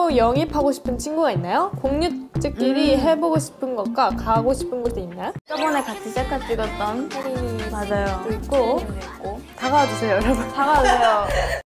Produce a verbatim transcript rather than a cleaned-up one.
새로 영입하고 싶은 친구가 있나요? 공유직끼리 음. 해보고 싶은 것과 가고 싶은 곳이 있나요? 저번에 같이 셀카 찍었던 혜린이 맞아요. 또 있고 있고 다가와주세요 여러분. 다가오세요.